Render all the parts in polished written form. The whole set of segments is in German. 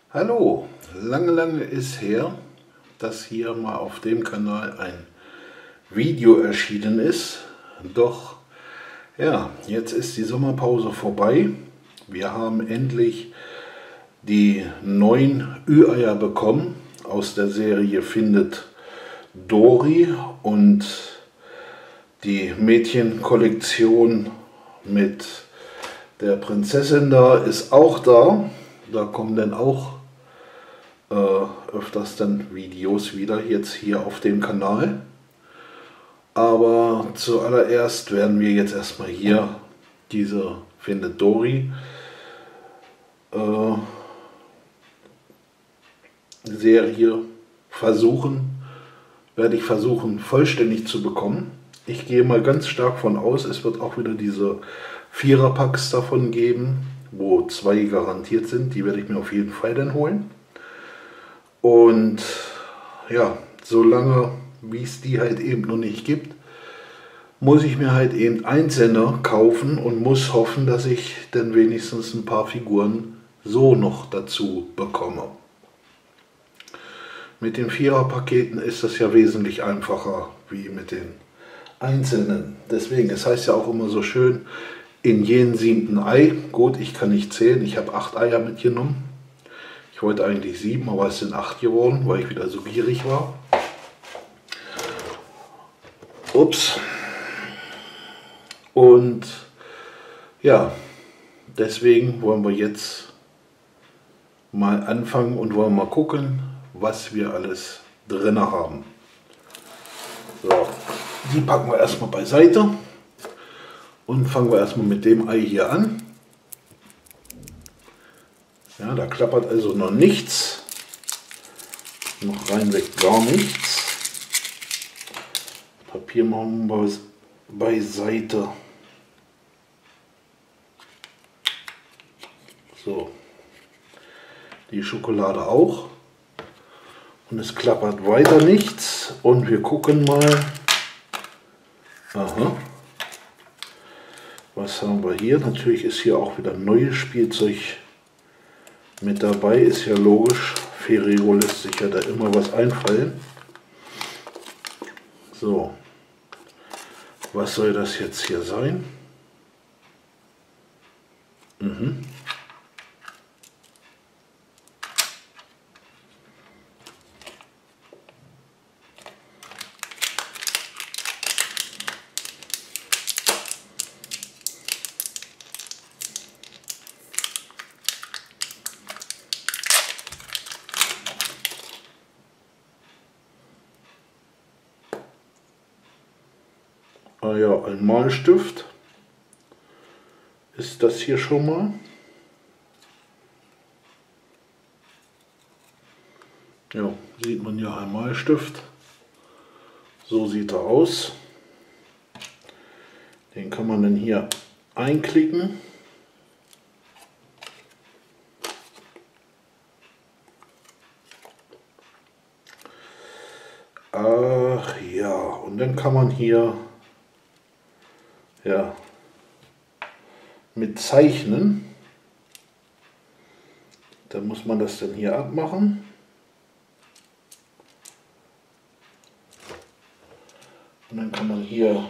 Hallo, lange ist her, dass hier mal auf dem Kanal ein Video erschienen ist. Doch ja, jetzt ist die Sommerpause vorbei. Wir haben endlich die neuen Ü-Eier bekommen aus der Serie Findet Dory, und die Mädchenkollektion mit der Prinzessin da ist auch da. Da kommen dann auch öfters dann Videos wieder jetzt hier auf dem Kanal. Aber zuallererst werden wir jetzt erstmal hier diese Findet Dory Serie werde ich versuchen vollständig zu bekommen. Ich gehe mal ganz stark von aus, es wird auch wieder diese Viererpacks davon geben, wo 2 garantiert sind. Die werde ich mir auf jeden Fall dann holen. Und ja, solange wie es die halt eben noch nicht gibt, muss ich mir halt eben einzelne kaufen und muss hoffen, dass ich dann wenigstens ein paar Figuren so noch dazu bekomme. Mit den Viererpaketen ist das ja wesentlich einfacher wie mit den einzelnen. Deswegen, es heißt ja auch immer so schön, in jeden 7. Ei. Gut, ich kann nicht zählen, ich habe 8 Eier mitgenommen. Ich wollte eigentlich 7, aber es sind 8 geworden, weil ich wieder so gierig war. Ups. Und ja, deswegen wollen wir jetzt mal anfangen und wollen mal gucken, was wir alles drin haben. So, die packen wir erstmal beiseite und fangen wir erstmal mit dem Ei hier an. Ja, da klappert also noch nichts, noch reinweg gar nichts. Papier machen wir beiseite. So, die Schokolade auch. Und es klappert weiter nichts. Und wir gucken mal. Aha. Was haben wir hier? Natürlich ist hier auch wieder neues Spielzeug mit dabei. Ist ja logisch. Ferrero lässt sich ja da immer was einfallen. So. Was soll das jetzt hier sein? Ah ja, ein Malstift ist das hier schon mal. Ja, sieht man ja, ein Malstift. So sieht er aus. Den kann man dann hier einklicken. Ach ja, und dann kann man hier ja mit zeichnen. Da muss man das dann hier abmachen. Und dann kann man hier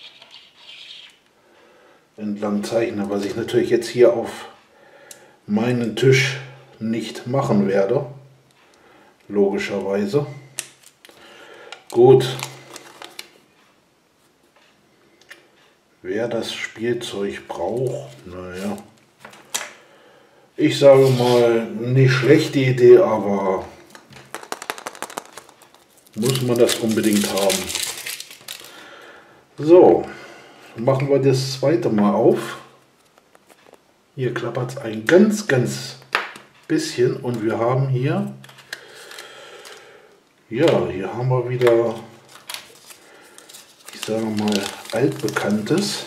entlang zeichnen, was ich natürlich jetzt hier auf meinen Tisch nicht machen werde. Logischerweise. Gut. Wer das Spielzeug braucht, naja. Ich sage mal, nicht schlechte Idee, aber muss man das unbedingt haben. So, machen wir das zweite Mal auf. Hier klappert es ein ganz bisschen und wir haben hier, ja, hier haben wir wieder, ich sage mal, altbekanntes.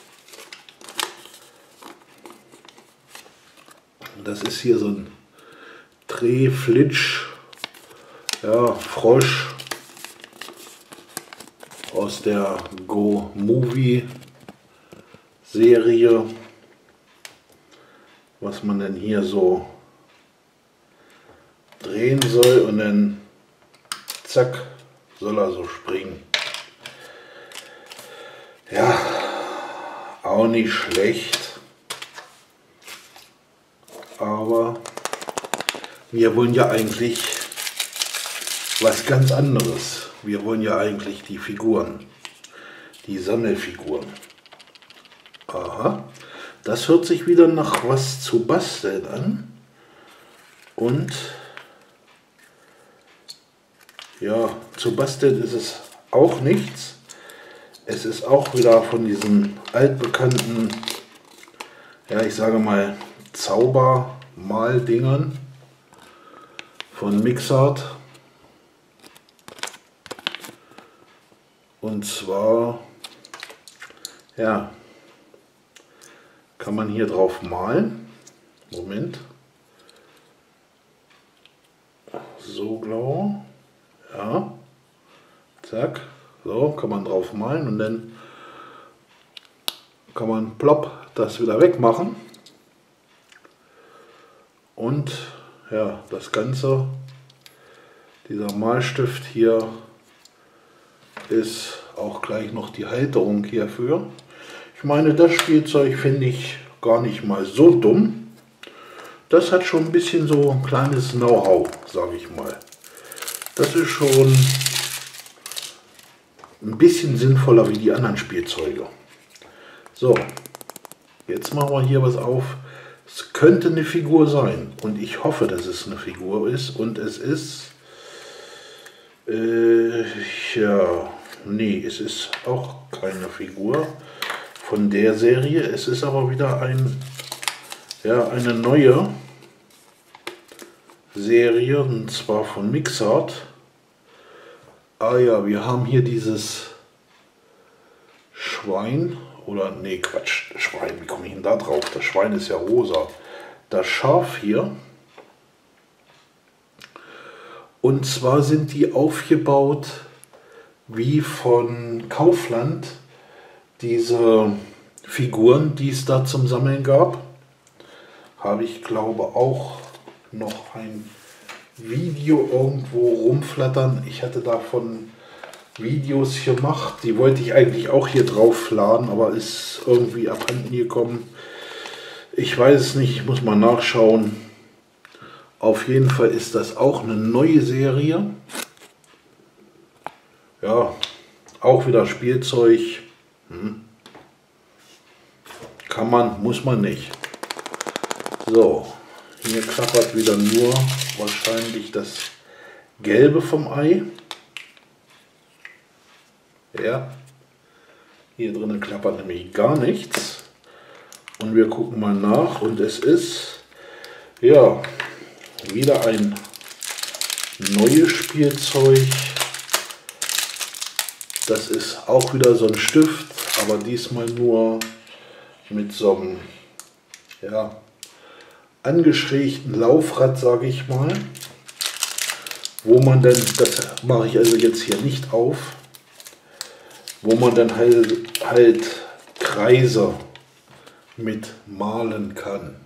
Das ist hier so ein Drehflitsch, ja, Frosch aus der Go Movie Serie, was man denn hier so stehen soll und dann zack, soll er so springen. Ja, auch nicht schlecht, aber wir wollen ja eigentlich was ganz anderes. Wir wollen ja eigentlich die Figuren, die Sammelfiguren. Aha, das hört sich wieder nach was zu basteln an. Und ja, zu basteln ist es auch nichts. Es ist auch wieder von diesen altbekannten, ja, ich sage mal, Zaubermal-Dingern von Mixart. Und zwar, ja, kann man hier drauf malen. Moment. So blau. Ja. Zack. So, kann man drauf malen und dann kann man plopp das wieder wegmachen. Und ja, das Ganze, dieser Malstift hier, ist auch gleich noch die Halterung hierfür. Ich meine, das Spielzeug finde ich gar nicht mal so dumm. Das hat schon ein bisschen so ein kleines Know-how, sage ich mal. Das ist schon ein bisschen sinnvoller wie die anderen Spielzeuge. So, jetzt machen wir hier was auf. Es könnte eine Figur sein und ich hoffe, dass es eine Figur ist und es ist, ja, nee, es ist auch keine Figur von der Serie. Es ist aber wieder ja, eine neue Serie, und zwar von Mixart. Ah ja, wir haben hier dieses Schwein, oder nee, Quatsch, Schwein, wie komme ich denn da drauf? Das Schwein ist ja rosa. Das Schaf hier. Und zwar sind die aufgebaut wie von Kaufland, diese Figuren, die es da zum Sammeln gab. Habe ich, glaube auch noch ein Video irgendwo rumflattern. Ich hatte davon Videos gemacht, die wollte ich eigentlich auch hier drauf laden, aber ist irgendwie abhanden gekommen. Ich weiß es nicht, ich muss mal nachschauen. Auf jeden Fall ist das auch eine neue Serie. Ja, auch wieder Spielzeug. Kann man, muss man nicht. So, hier klappert wieder nur wahrscheinlich das Gelbe vom Ei. Ja, hier drinnen klappert nämlich gar nichts. Und wir gucken mal nach und es ist, ja, wieder ein neues Spielzeug. Das ist auch wieder so ein Stift, aber diesmal nur mit so einem, ja, angeschrägten Laufrad, sage ich mal, wo man dann, das mache ich also jetzt hier nicht auf, wo man dann halt Kreise mit malen kann.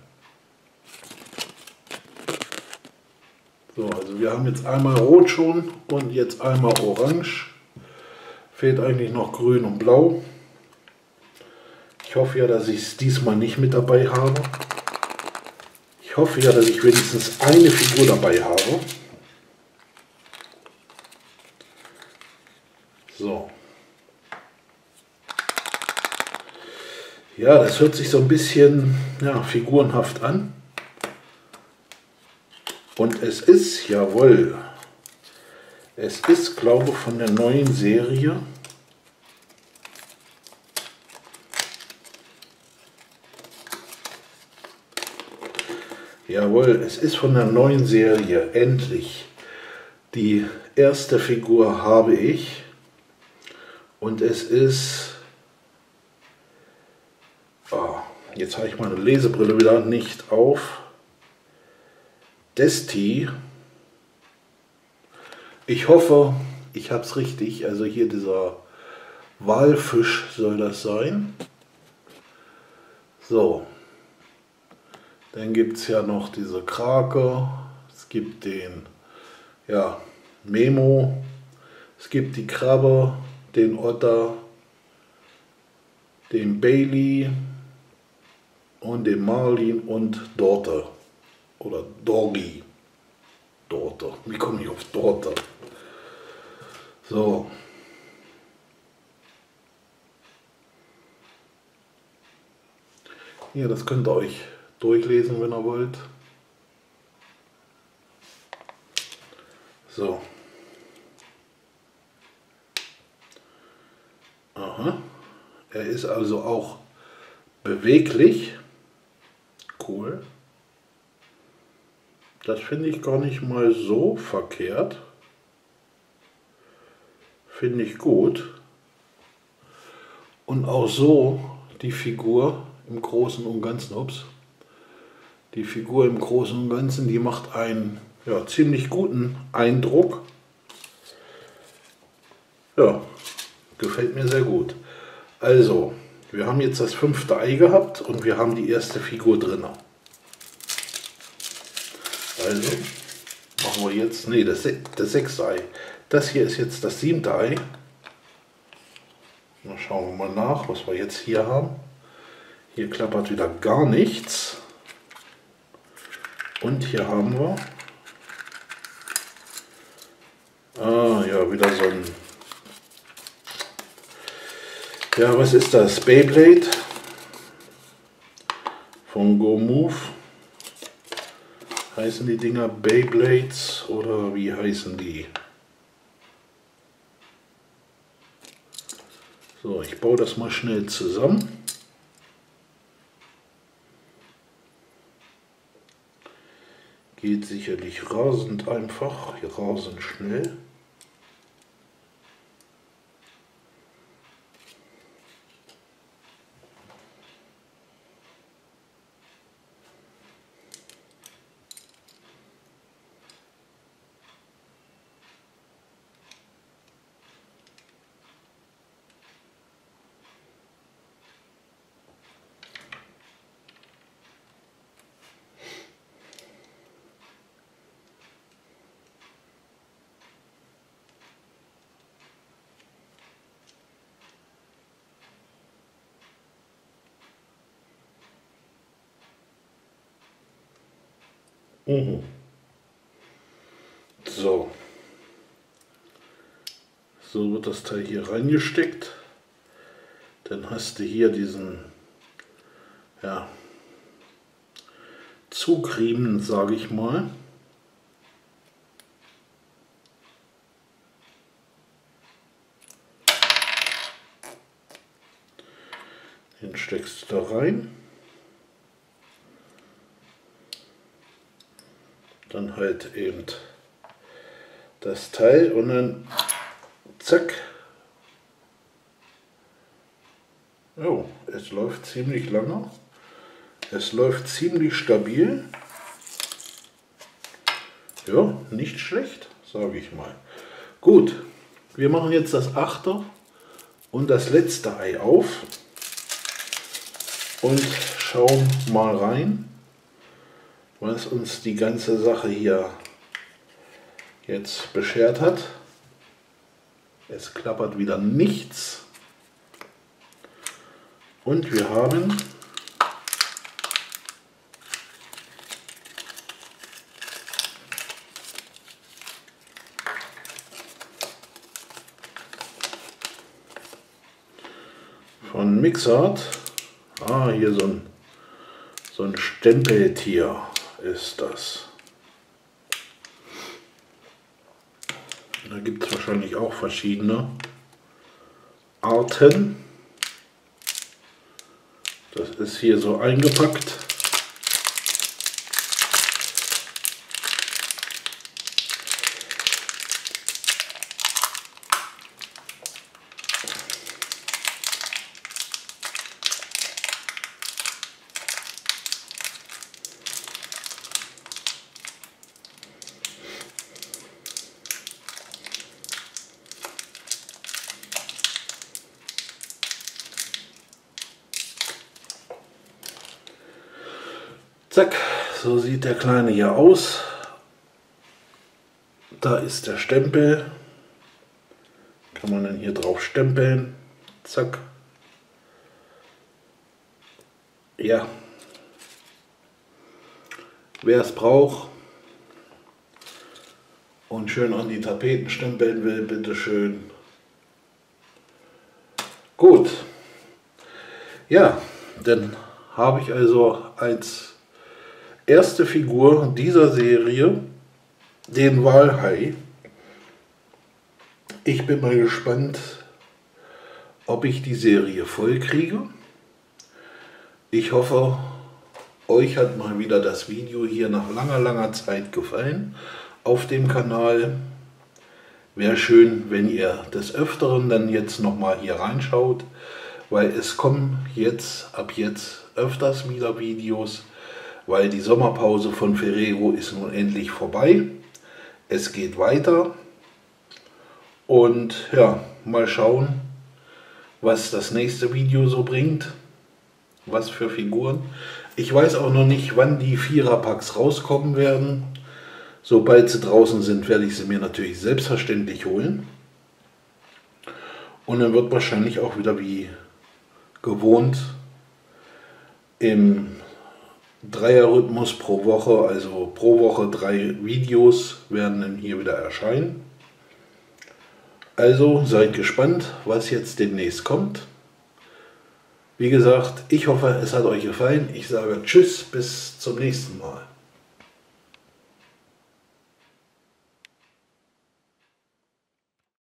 So, also wir haben jetzt einmal rot schon und jetzt einmal orange. Fehlt eigentlich noch grün und blau. Ich hoffe ja, dass ich es diesmal nicht mit dabei habe. Ich hoffe ja, dass ich wenigstens eine Figur dabei habe. So. Ja, das hört sich so ein bisschen, ja, figurenhaft an. Und es ist, jawohl, es ist, glaube ich, von der neuen Serie. Jawohl, es ist von der neuen Serie, endlich. Die erste Figur habe ich. Und es ist, oh, jetzt habe ich meine Lesebrille wieder nicht auf. Desti. Ich hoffe, ich habe es richtig. Also hier dieser Walfisch soll das sein. So. Dann gibt es ja noch diese Krake. Es gibt den ja, Memo. Es gibt die Krabbe, den Otter, den Bailey und den Marlin und Dorte. Oder Doggy. Dorte. Wie komme ich auf Dorte? So. Hier, das könnt ihr euch durchlesen, wenn ihr wollt. So. Aha. Er ist also auch beweglich. Cool. Das finde ich gar nicht mal so verkehrt. Finde ich gut. Und auch so die Figur im Großen und Ganzen, die Figur im Großen und Ganzen, die macht einen ziemlich guten Eindruck. Ja, gefällt mir sehr gut. Also, wir haben jetzt das 5. Ei gehabt und wir haben die erste Figur drin. Also, machen wir jetzt, das 6. Ei. Das hier ist jetzt das 7. Ei. Dann schauen wir mal nach, was wir jetzt hier haben. Hier klappert wieder gar nichts. Und hier haben wir wieder so ein, was ist das? Beyblade von Go Move. Heißen die Dinger Beyblades oder wie heißen die? So, ich baue das mal schnell zusammen. Geht sicherlich rasend einfach, rasend schnell. So. So wird das Teil hier reingesteckt. Dann hast du hier diesen Zugriemen, sage ich mal. Den steckst du da rein. Dann halt eben das Teil und dann zack. Oh, es läuft ziemlich lange. Es läuft ziemlich stabil. Ja, nicht schlecht, sage ich mal. Gut, wir machen jetzt das 8. und das letzte Ei auf und schauen mal rein, was uns die ganze Sache hier jetzt beschert hat. Es klappert wieder nichts und wir haben von Mixart, hier so ein Stempeltier ist das. Da gibt es wahrscheinlich auch verschiedene Arten. Das ist hier so eingepackt. Zack, so sieht der Kleine hier aus. Da ist der Stempel. Kann man dann hier drauf stempeln. Zack. Ja. Wer es braucht und schön an die Tapeten stempeln will, bitteschön. Gut. Ja, dann habe ich also als erste Figur dieser Serie den Walhai. Ich bin mal gespannt, ob ich die Serie voll kriege. Ich hoffe, euch hat mal wieder das Video hier nach langer Zeit gefallen auf dem Kanal. Wäre schön, wenn ihr des Öfteren dann jetzt nochmal hier reinschaut, weil es kommen ab jetzt öfters wieder Videos, weil die Sommerpause von Ferrero ist nun endlich vorbei. Es geht weiter und ja, mal schauen, was das nächste Video so bringt, was für Figuren. Ich weiß auch noch nicht, wann die Viererpacks rauskommen werden. Sobald sie draußen sind, werde ich sie mir natürlich selbstverständlich holen. Und dann wird wahrscheinlich auch wieder wie gewohnt im Dreierrhythmus pro Woche, also pro Woche 3 Videos werden dann hier wieder erscheinen. Also seid gespannt, was jetzt demnächst kommt. Wie gesagt, ich hoffe, es hat euch gefallen. Ich sage Tschüss, bis zum nächsten Mal.